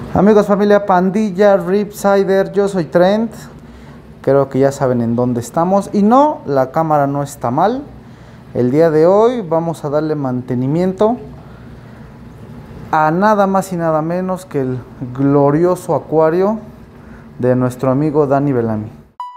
Amigos, familia Pandilla Ripsider, yo soy Trent. Creo que ya saben en dónde estamos. Y no, la cámara no está mal. El día de hoy vamos a darle mantenimiento a nada más y nada menos que el glorioso acuario de nuestro amigo Dani Bellamy.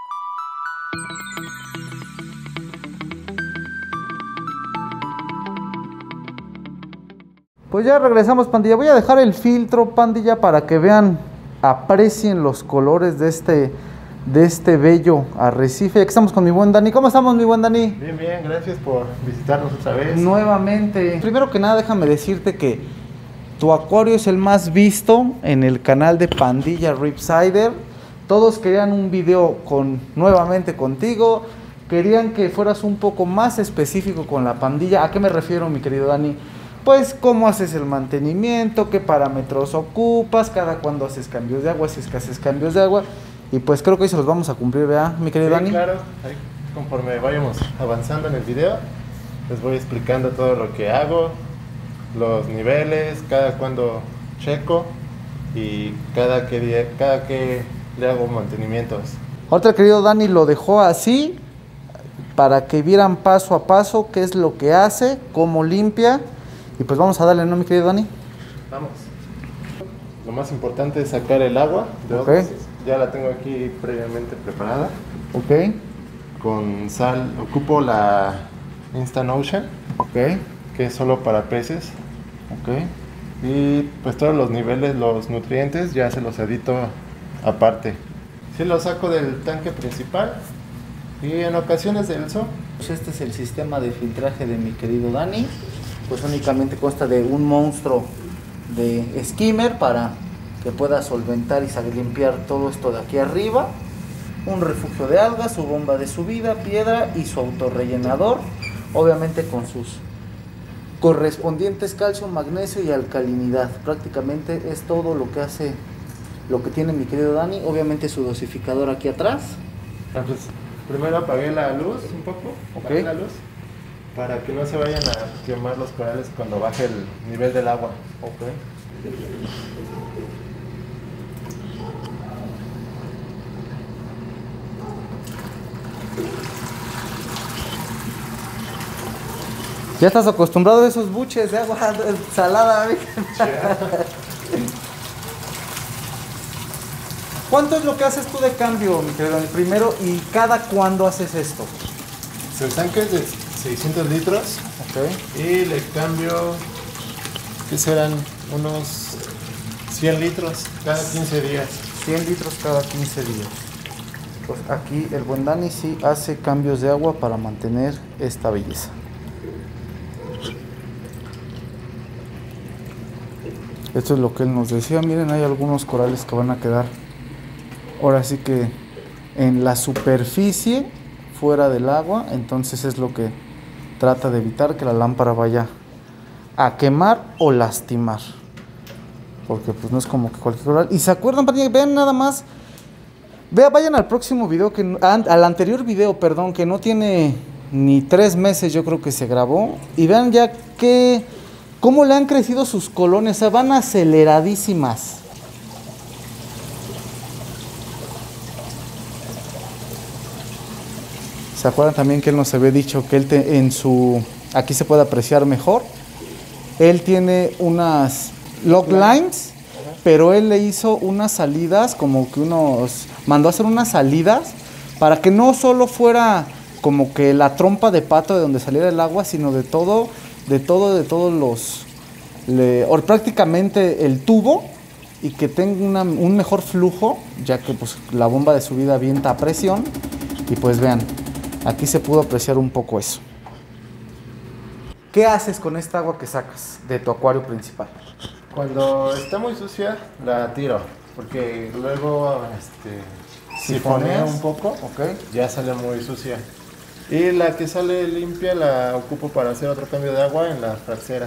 Pues ya regresamos, pandilla. Voy a dejar el filtro, pandilla, para que vean, aprecien los colores de este bello arrecife. Aquí estamos con mi buen Dani. ¿Cómo estamos, mi buen Dani? Bien, bien, gracias por visitarnos otra vez. Nuevamente. Primero que nada, déjame decirte que tu acuario es el más visto en el canal de Pandilla Ripsider. Todos querían un video nuevamente contigo. Querían que fueras un poco más específico con la pandilla. ¿A qué me refiero, mi querido Dani? Pues cómo haces el mantenimiento, qué parámetros ocupas, cada cuándo haces cambios de agua, si es que haces cambios de agua. Y pues creo que hoy se los vamos a cumplir, ¿verdad, mi querido Dani? Claro, ahí, conforme vayamos avanzando en el video, les voy explicando todo lo que hago, los niveles, cada cuándo checo y cada que le hago mantenimientos. Ahorita el querido Dani lo dejó así, para que vieran paso a paso qué es lo que hace, cómo limpia. Y pues vamos a darle, ¿no, mi querido Dani? Vamos. Lo más importante es sacar el agua de óxidos. Ya la tengo aquí previamente preparada. Ok. Con sal, ocupo la Instant Ocean. Ok. Que es solo para peces. Ok. Y pues todos los niveles, los nutrientes, ya se los edito aparte. Sí los saco del tanque principal y en ocasiones del SO. Pues este es el sistema de filtraje de mi querido Dani. Pues únicamente consta de un monstruo de skimmer para que pueda solventar y limpiar todo esto de aquí arriba, un refugio de algas, su bomba de subida, piedra y su autorrellenador, obviamente con sus correspondientes calcio, magnesio y alcalinidad. Prácticamente es todo lo que hace, lo que tiene mi querido Dani. Obviamente su dosificador aquí atrás. Pues, primero apagué la luz un poco, apagué la luz, para que no se vayan a quemar los corales cuando baje el nivel del agua. Okay. Ya estás acostumbrado a esos buches de agua salada. ¿Cuánto es lo que haces tú de cambio, mi querido? El primero, ¿y cada cuándo haces esto? El tanque es de 600 litros. Okay. Y le cambio, que serán unos 100 litros cada 15 días. 100 litros cada 15 días. Pues aquí el buen Dani sí hace cambios de agua para mantener esta belleza. Esto es lo que él nos decía. Miren, hay algunos corales que van a quedar ahora sí que en la superficie, fuera del agua. Entonces es lo que trata de evitar, que la lámpara vaya a quemar o lastimar, porque pues no es como que cualquier coral. Y se acuerdan, vean nada más, vayan al próximo video, al anterior video, perdón, que no tiene ni 3 meses, yo creo que se grabó, y vean ya cómo le han crecido sus colonias. O sea, van aceleradísimas. ¿Se acuerdan también que él nos había dicho que él aquí se puede apreciar mejor? Él tiene unas log lines, pero él le hizo unas salidas, mandó a hacer unas salidas para que no solo fuera como que la trompa de pato de donde saliera el agua, sino de todos prácticamente el tubo, y que tenga un mejor flujo, ya que pues la bomba de subida avienta a presión. Y pues vean, aquí se pudo apreciar un poco eso. ¿Qué haces con esta agua que sacas de tu acuario principal? Cuando está muy sucia, la tiro, porque luego sifonea un poco, ya sale muy sucia. Y la que sale limpia la ocupo para hacer otro cambio de agua en la frasera.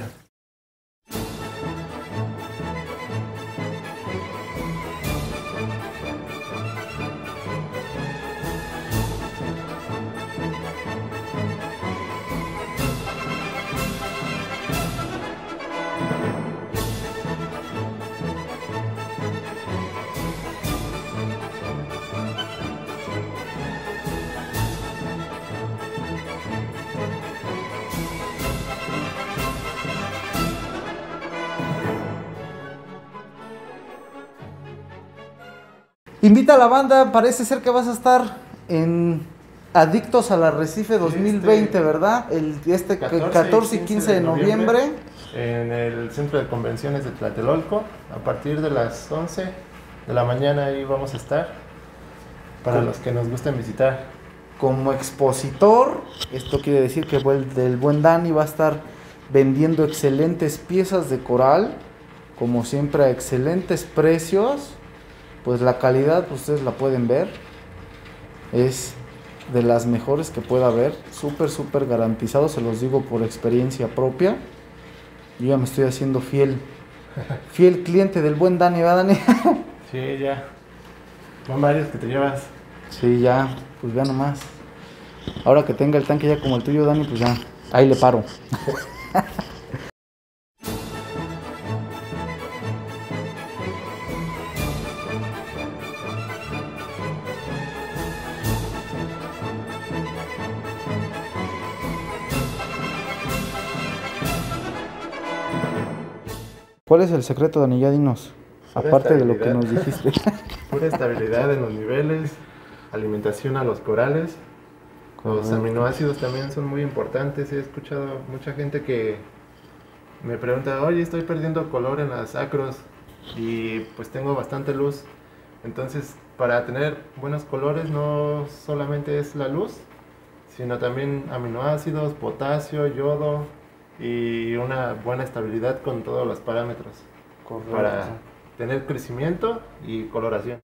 Invita a la banda, parece ser que vas a estar en Adictos al Arrecife 2020, ¿verdad? El 14 y 15 de noviembre. En el Centro de Convenciones de Tlatelolco, a partir de las 11 de la mañana ahí vamos a estar, para los que nos gusten visitar. Como expositor, esto quiere decir que el buen Dani va a estar vendiendo excelentes piezas de coral, como siempre a excelentes precios. Pues la calidad, pues ustedes la pueden ver, es de las mejores que pueda haber, súper garantizado, se los digo por experiencia propia. Yo ya me estoy haciendo fiel cliente del buen Dani, ¿verdad, Dani? Sí, ya. Van varios que te llevas. Sí, ya, pues ya nomás. Ahora que tenga el tanque ya como el tuyo, Dani, pues ya, ahí le paro. ¿Cuál es el secreto, Dani? Ya dinos. Aparte de lo que nos dijiste. Pura estabilidad en los niveles, alimentación a los corales. Los aminoácidos también son muy importantes. He escuchado mucha gente que me pregunta, oye, estoy perdiendo color en las acros y pues tengo bastante luz. Entonces, para tener buenos colores no solamente es la luz, sino también aminoácidos, potasio, yodo y una buena estabilidad con todos los parámetros. Correcto. Para tener crecimiento y coloración.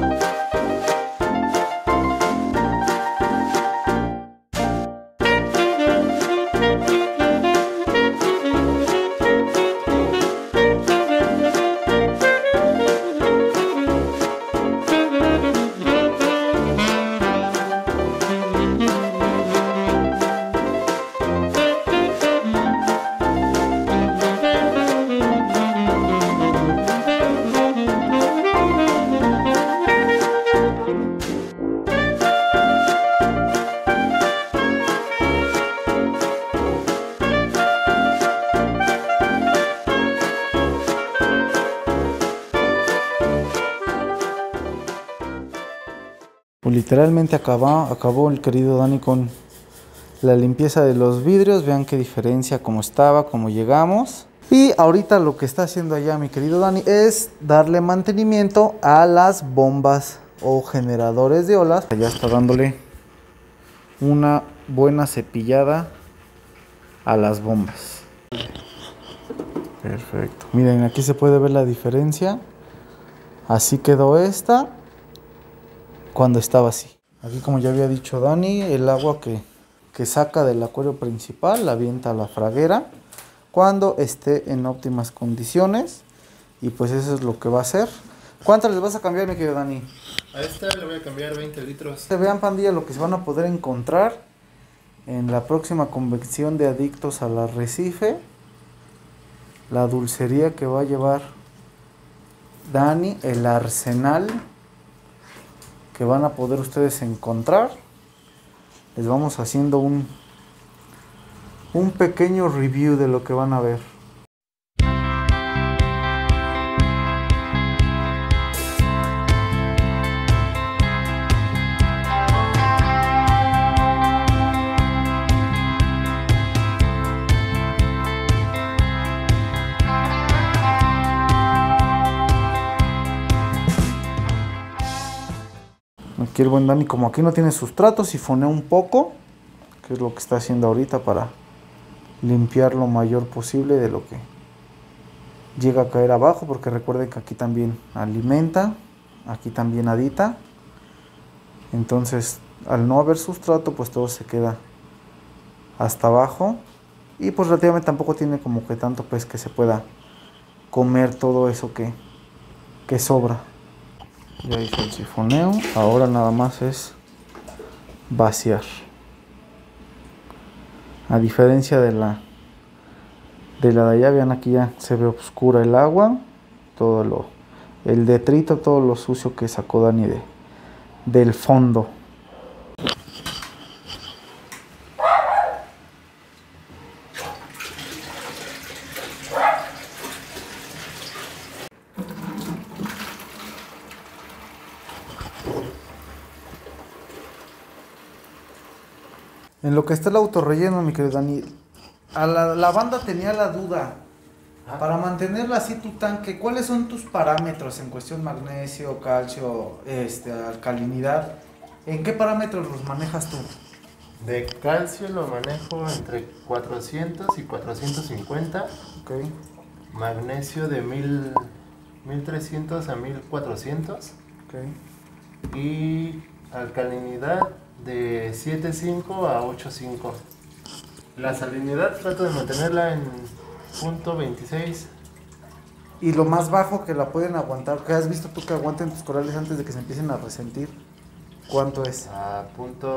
Pues literalmente acabó el querido Dani con la limpieza de los vidrios. Vean qué diferencia, cómo estaba, cómo llegamos. Y ahorita lo que está haciendo allá mi querido Dani es darle mantenimiento a las bombas o generadores de olas. Ya está dándole una buena cepillada a las bombas. Perfecto. Miren, aquí se puede ver la diferencia. Así quedó esta cuando estaba así. Aquí, como ya había dicho Dani, el agua que saca del acuario principal la avienta a la fraguera cuando esté en óptimas condiciones. Y pues eso es lo que va a hacer. ¿Cuántas les vas a cambiar, mi querido Dani? A esta le voy a cambiar 20 litros. Vean, pandilla, lo que se van a poder encontrar en la próxima convención de Adictos al Arrecife. La dulcería que va a llevar Dani, el arsenal que van a poder ustedes encontrar. Les vamos haciendo un pequeño review de lo que van a ver. Aquí el buen Dani, como aquí no tiene sustrato, sifonea un poco, que es lo que está haciendo ahorita para limpiar lo mayor posible de lo que llega a caer abajo, porque recuerden que aquí también alimenta, aquí también adita. Entonces, al no haber sustrato, pues todo se queda hasta abajo, y pues relativamente tampoco tiene como que tanto pues que se pueda comer todo eso que sobra. Ya hice el sifoneo, ahora nada más es vaciar. A diferencia de la de allá, vean, aquí ya se ve oscura el agua, todo el detrito, todo lo sucio que sacó Dani del fondo. En lo que está el autorrelleno, mi querido Dani, la banda tenía la duda. Para mantenerla así tu tanque, ¿cuáles son tus parámetros en cuestión magnesio, calcio, alcalinidad? ¿En qué parámetros los manejas tú? De calcio lo manejo entre 400 y 450. Ok. Magnesio de 1300 a 1400. Ok. Y alcalinidad de 7.5 a 8.5. La salinidad trato de mantenerla en .26. Y lo más bajo que la pueden aguantar, ¿qué has visto tú que aguanten tus corales antes de que se empiecen a resentir? ¿Cuánto es? A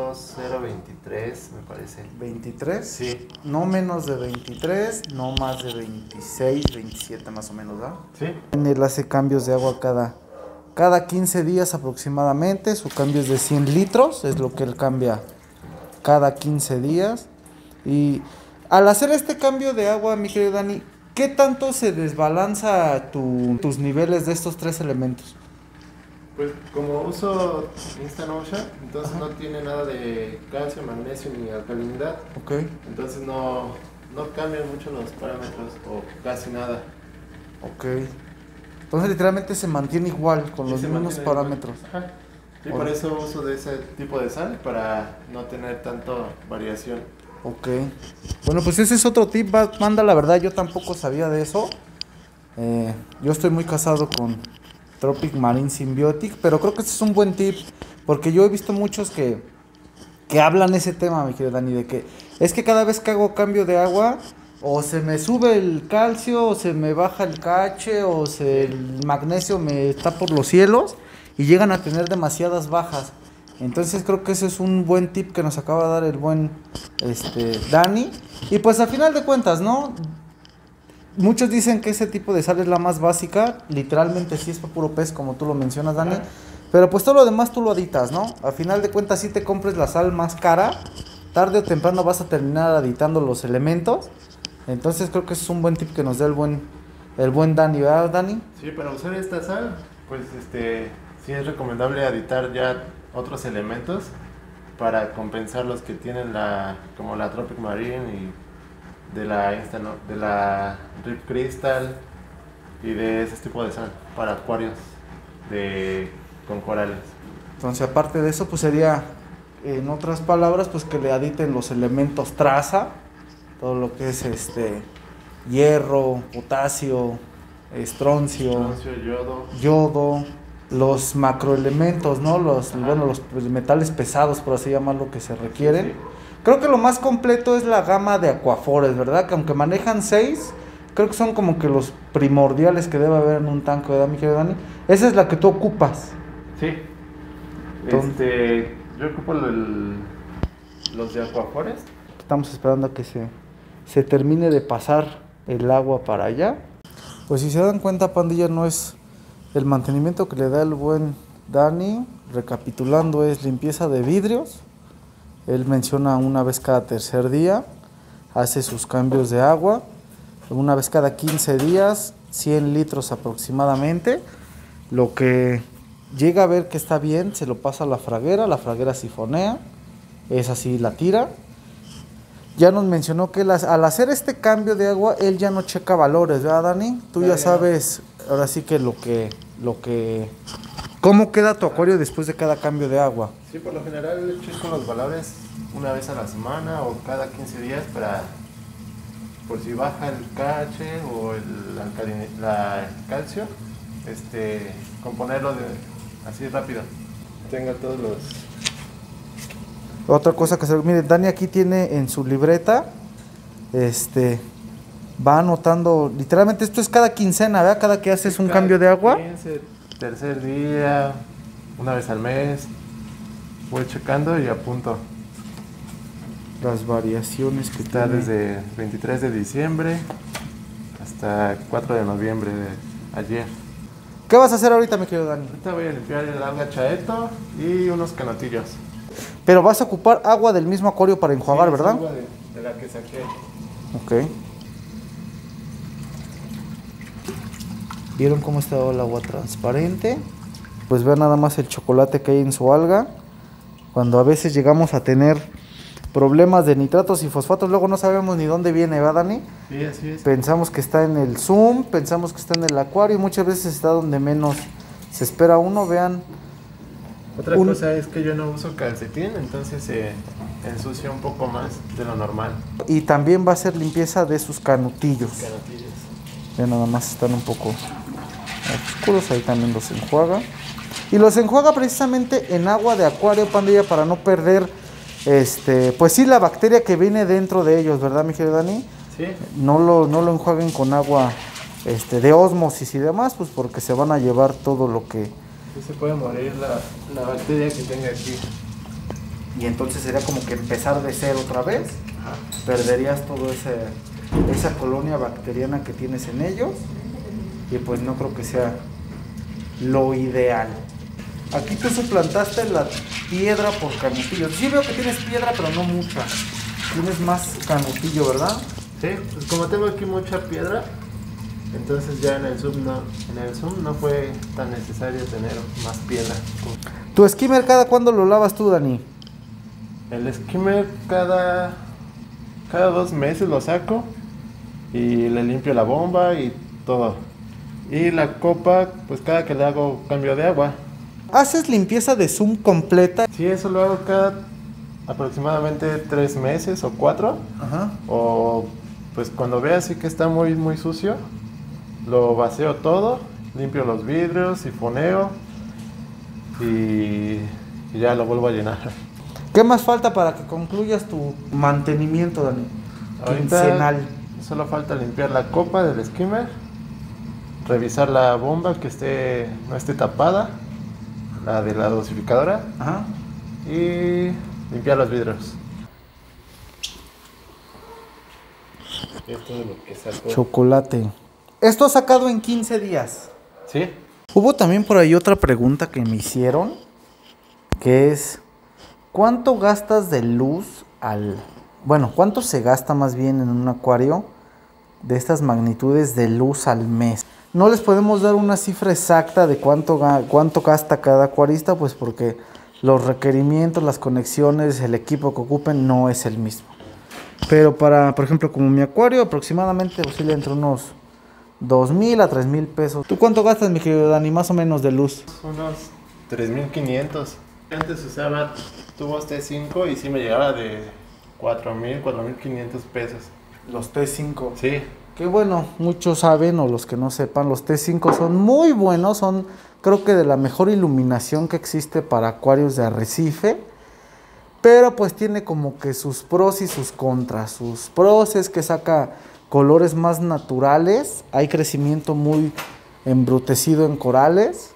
.023 me parece. ¿23? Sí. No menos de 23, no más de 26, 27 más o menos, ¿verdad? Sí. Él hace cambios de agua cada 15 días aproximadamente. Su cambio es de 100 litros, es lo que él cambia cada 15 días. Y al hacer este cambio de agua, mi querido Dani, ¿qué tanto se desbalanza tus niveles de estos tres elementos? Pues como uso Instant Ocean, entonces no tiene nada de calcio, magnesio ni alcalinidad. Ok. Entonces no cambian mucho los parámetros o casi nada. Ok. Entonces literalmente se mantiene igual con los mismos parámetros. Ajá. Sí, por eso uso de ese tipo de sal, para no tener tanta variación. Ok. Bueno, pues ese es otro tip, banda. La verdad, yo tampoco sabía de eso. Yo estoy muy casado con Tropic Marine Symbiotic, pero creo que este es un buen tip, porque yo he visto muchos que hablan ese tema, mi querido Dani, de que es que cada vez que hago cambio de agua, o se me sube el calcio, o se me baja el KH, o el magnesio me está por los cielos, y llegan a tener demasiadas bajas. Entonces creo que ese es un buen tip que nos acaba de dar el buen Dani. Y pues a final de cuentas, ¿no? Muchos dicen que ese tipo de sal es la más básica. Literalmente sí es para puro pez, como tú lo mencionas, Dani. Pero pues todo lo demás tú lo aditas, ¿no? A final de cuentas, si te compres la sal más cara, tarde o temprano vas a terminar aditando los elementos. Entonces creo que ese es un buen tip que nos da el buen Dani, ¿verdad, Dani? Sí, para usar esta sal, pues sí es recomendable aditar ya otros elementos para compensar los que tienen como la Tropic Marine y de la Rip Crystal y de ese tipo de sal para acuarios con corales. Entonces, aparte de eso, pues sería, en otras palabras, pues que le aditen los elementos traza, todo lo que es hierro, potasio, estroncio, yodo, los macroelementos, ¿no? Los metales pesados, por así llamarlo, que se requieren. Sí. Creo que lo más completo es la gama de Aquafores, ¿verdad? Que aunque manejan 6, creo que son como que los primordiales que debe haber en un tanque, ¿verdad, mi querido Dani? Esa es la que tú ocupas. Sí. Yo ocupo los de Aquafores. Estamos esperando a que se termine de pasar el agua para allá. Pues si se dan cuenta, pandilla, no es el mantenimiento que le da el buen Dani. Recapitulando, es limpieza de vidrios. Él menciona una vez cada tercer día. Hace sus cambios de agua. Una vez cada 15 días, 100 litros aproximadamente. Lo que llega a ver que está bien, se lo pasa a la fraguera sifonea. Esa sí la tira. Ya nos mencionó que al hacer este cambio de agua, él ya no checa valores, ¿verdad, Dani? Tú ya sabes, ahora sí que ¿cómo queda tu acuario después de cada cambio de agua? Sí, por lo general checo los valores una vez a la semana o cada 15 días por si baja el KH o el calcio, componerlo así rápido. Tenga todos los... Otra cosa que miren, Dani aquí tiene en su libreta, va anotando, literalmente esto es cada quincena, ¿verdad? Cada que haces un cambio de agua. 15, tercer día, una vez al mes, voy checando y apunto. Las variaciones que está desde 23 de diciembre hasta 4 de noviembre de ayer. ¿Qué vas a hacer ahorita, mi querido Dani? Ahorita voy a limpiar el alga chaeto y unos canotillos. Pero vas a ocupar agua del mismo acuario para enjuagar, sí, ¿verdad? Agua de la que saqué. Ok. ¿Vieron cómo está el agua transparente? Pues vean nada más el chocolate que hay en su alga. Cuando a veces llegamos a tener problemas de nitratos y fosfatos, luego no sabemos ni dónde viene, ¿verdad, Dani? Sí, así es. Pensamos que está en el zoom, pensamos que está en el acuario y muchas veces está donde menos se espera uno, vean. Otra cosa es que yo no uso calcetín, entonces se ensucia un poco más de lo normal. Y también va a hacer limpieza de sus canutillos. Vean, nada más están un poco oscuros, ahí también los enjuaga. Y los enjuaga precisamente en agua de acuario, pandilla, para no perder, pues sí, la bacteria que viene dentro de ellos, ¿verdad, mi querido Dani? Sí. No lo enjuaguen con agua de ósmosis y demás, pues porque se van a llevar todo lo que... Sí, se puede morir la bacteria que tenga aquí. Y entonces sería como que empezar de cero otra vez. Ajá. Perderías toda esa colonia bacteriana que tienes en ellos. Y pues no creo que sea lo ideal. Aquí tú suplantaste la piedra por canutillo. Sí veo que tienes piedra, pero no mucha. Tienes más canutillo, ¿verdad? Sí, pues como tengo aquí mucha piedra, entonces ya en el zoom no fue tan necesario tener más piedra. ¿Tu skimmer cada cuándo lo lavas tú, Dani? El skimmer cada 2 meses lo saco y le limpio la bomba y todo. Y la copa, pues cada que le hago cambio de agua. ¿Haces limpieza de zoom completa? Sí, eso lo hago cada aproximadamente 3 meses o 4. Ajá. O pues cuando vea así que está muy muy sucio, lo vacío todo, limpio los vidrios, sifoneo y ya lo vuelvo a llenar. ¿Qué más falta para que concluyas tu mantenimiento, Dani? Ahorita Quincenal. solo falta limpiar la copa del skimmer, revisar la bomba que no esté tapada, la de la dosificadora. Ajá. Y limpiar los vidrios. Esto es lo que sacó. Chocolate. Esto sacado en 15 días. ¿Sí? Hubo también por ahí otra pregunta que me hicieron, que es, ¿cuánto gastas de luz bueno, cuánto se gasta más bien en un acuario de estas magnitudes de luz al mes? No les podemos dar una cifra exacta de cuánto gasta cada acuarista, pues porque los requerimientos, las conexiones, el equipo que ocupen no es el mismo. Pero por ejemplo, como mi acuario, aproximadamente oscila entre unos 2,000 a 3,000 pesos. ¿Tú cuánto gastas, mi querido Dani, más o menos de luz? Unos 3,500. Antes usaba tubos T5 y sí me llegaba de 4,000, 4,500 pesos. Los T5. Sí. Que bueno, muchos saben o los que no sepan, los T5 son muy buenos, son creo que de la mejor iluminación que existe para acuarios de arrecife, pero pues tiene como que sus pros y sus contras. Sus pros es que saca colores más naturales, hay crecimiento muy embrutecido en corales,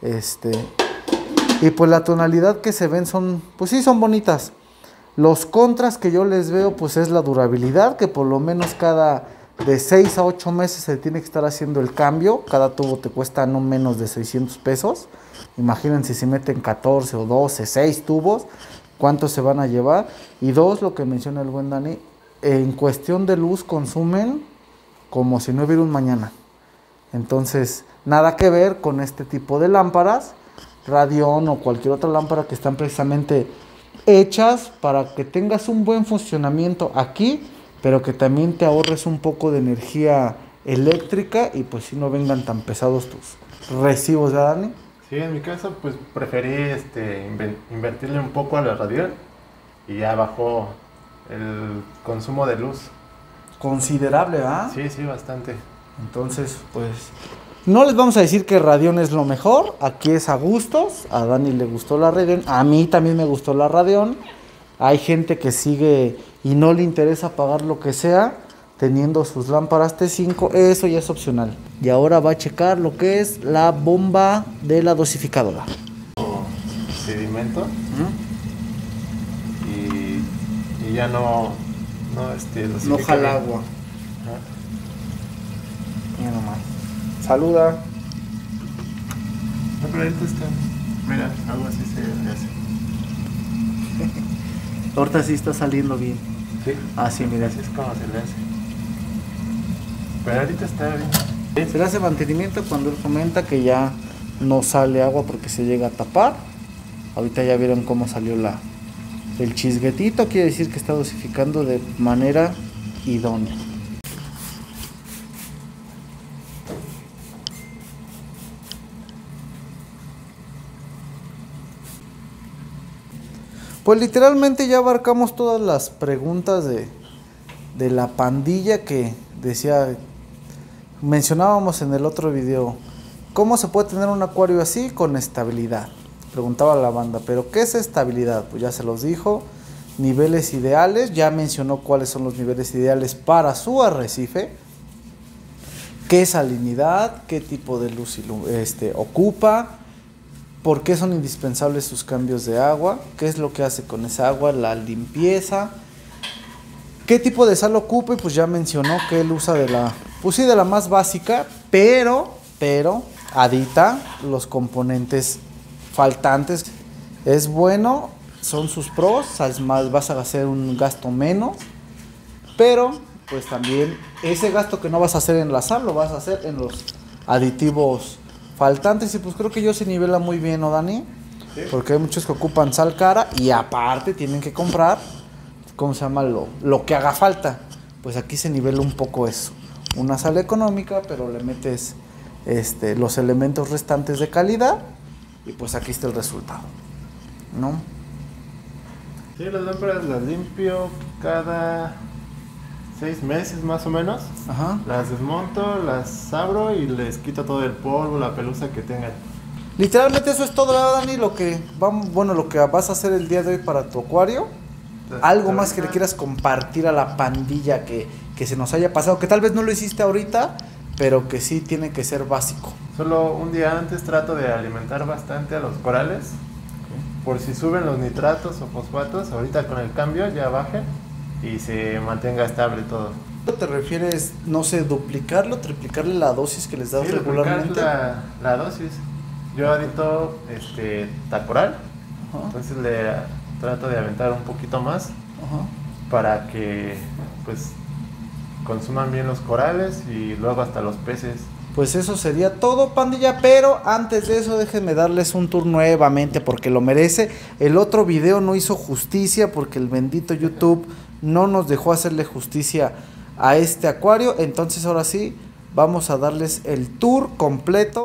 y pues la tonalidad que se ven pues sí son bonitas. Los contras que yo les veo pues es la durabilidad, que por lo menos de 6 a 8 meses se tiene que estar haciendo el cambio. Cada tubo te cuesta no menos de 600 pesos. Imagínense si meten 14 o 12, 6 tubos, ¿cuántos se van a llevar? Y 2, lo que menciona el buen Dani, en cuestión de luz consumen como si no hubiera un mañana. Entonces, nada que ver con este tipo de lámparas, Radion o cualquier otra lámpara que están precisamente hechas para que tengas un buen funcionamiento aquí, pero que también te ahorres un poco de energía eléctrica y pues si no vengan tan pesados tus recibos, ¿verdad, Dani? Sí, en mi caso pues preferí invertirle un poco a la Radion y ya bajó el consumo de luz. Considerable, ¿verdad? Sí, sí, bastante. Entonces, pues no les vamos a decir que Radion es lo mejor, aquí es a gustos. A Dani le gustó la Radion, a mí también me gustó la Radion. Hay gente que sigue y no le interesa pagar lo que sea teniendo sus lámparas T5, eso ya es opcional. Y ahora va a checar lo que es la bomba de la dosificadora. Sedimento. Y ya no jala agua. Mira nomás. Saluda. No, pero ahorita está. Mira, algo así se le hace. Ahorita sí está saliendo bien. Sí. Ah, sí, mira. Así es como se le hace. Pero ahorita está bien. Se le hace mantenimiento cuando él comenta que ya no sale agua porque se llega a tapar. Ahorita ya vieron cómo salió el chisguetito, quiere decir que está dosificando de manera idónea. Pues literalmente ya abarcamos todas las preguntas de la pandilla que decía, mencionábamos en el otro video. ¿Cómo se puede tener un acuario así con estabilidad? Preguntaba la banda, ¿pero qué es estabilidad? Pues ya se los dijo, niveles ideales, ya mencionó cuáles son los niveles ideales para su arrecife, qué salinidad, qué tipo de luz ocupa, por qué son indispensables sus cambios de agua, qué es lo que hace con esa agua, la limpieza, qué tipo de sal ocupa, y pues ya mencionó que él usa de la más básica, pero adita los componentes faltantes. Es bueno, son sus pros, vas a hacer un gasto menos, pero pues también ese gasto que no vas a hacer en la sal lo vas a hacer en los aditivos faltantes, y pues creo que yo se nivela muy bien, ¿no, Dani? Sí. Porque hay muchos que ocupan sal cara y aparte tienen que comprar, ¿cómo se llama? Lo que haga falta. Pues aquí se nivela un poco eso. Una sal económica, pero le metes los elementos restantes de calidad y pues aquí está el resultado, ¿no? Sí, las lámparas las limpio cada 6 meses más o menos. Ajá. Las desmonto, las abro y les quito todo el polvo, la pelusa que tengan. Literalmente eso es todo, ¿verdad, Dani? Lo que vas a hacer el día de hoy para tu acuario. Entonces, algo más que le quieras compartir a la pandilla que se nos haya pasado, que tal vez no lo hiciste ahorita, pero que sí tiene que ser básico. Solo un día antes trato de alimentar bastante a los corales, por si suben los nitratos o fosfatos, ahorita con el cambio ya baje y se mantenga estable todo. ¿Te refieres, no sé, duplicarlo, triplicarle la dosis que les das regularmente? La dosis. Yo adito tacoral, entonces le trato de aventar un poquito más. Ajá. Para que pues consuman bien los corales y luego hasta los peces. Pues eso sería todo, pandilla, pero antes de eso déjenme darles un tour nuevamente porque lo merece. El otro video no hizo justicia porque el bendito YouTube no nos dejó hacerle justicia a este acuario, entonces ahora sí vamos a darles el tour completo.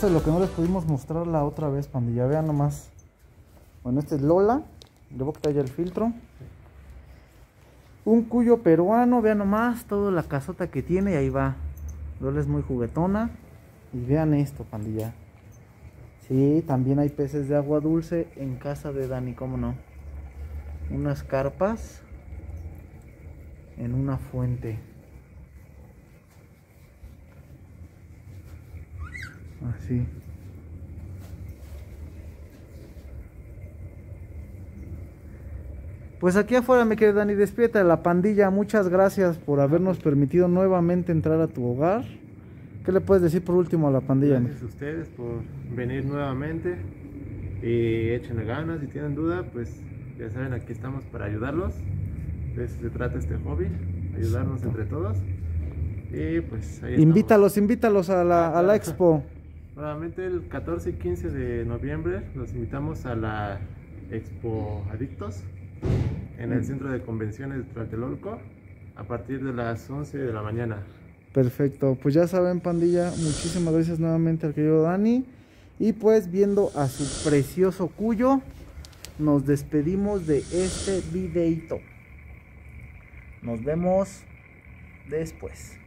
Eso es lo que no les pudimos mostrar la otra vez, pandilla. Vean nomás. Bueno, este es Lola. Le voy a quitar ya el filtro. Un cuyo peruano, vean nomás toda la casota que tiene y ahí va. Lola es muy juguetona. Y vean esto, pandilla. Sí, también hay peces de agua dulce en casa de Dani, ¿cómo no? Unas carpas en una fuente. Así. Pues aquí afuera, me quedé, Dani, despídete de la pandilla. Muchas gracias por habernos permitido nuevamente entrar a tu hogar. ¿Qué le puedes decir por último a la pandilla? Gracias a ustedes por venir nuevamente y échenle ganas. Si tienen duda, pues ya saben, aquí estamos para ayudarlos. De eso se trata este hobby, ayudarnos entre todos. Y pues ahí invítalos a la expo. Nuevamente el 14 y 15 de noviembre los invitamos a la Expo Adictos en el Centro de Convenciones de Tlatelolco a partir de las 11 de la mañana. Perfecto, pues ya saben, pandilla, muchísimas gracias nuevamente al querido Dani. Y pues viendo a su precioso cuyo, nos despedimos de este videito. Nos vemos después.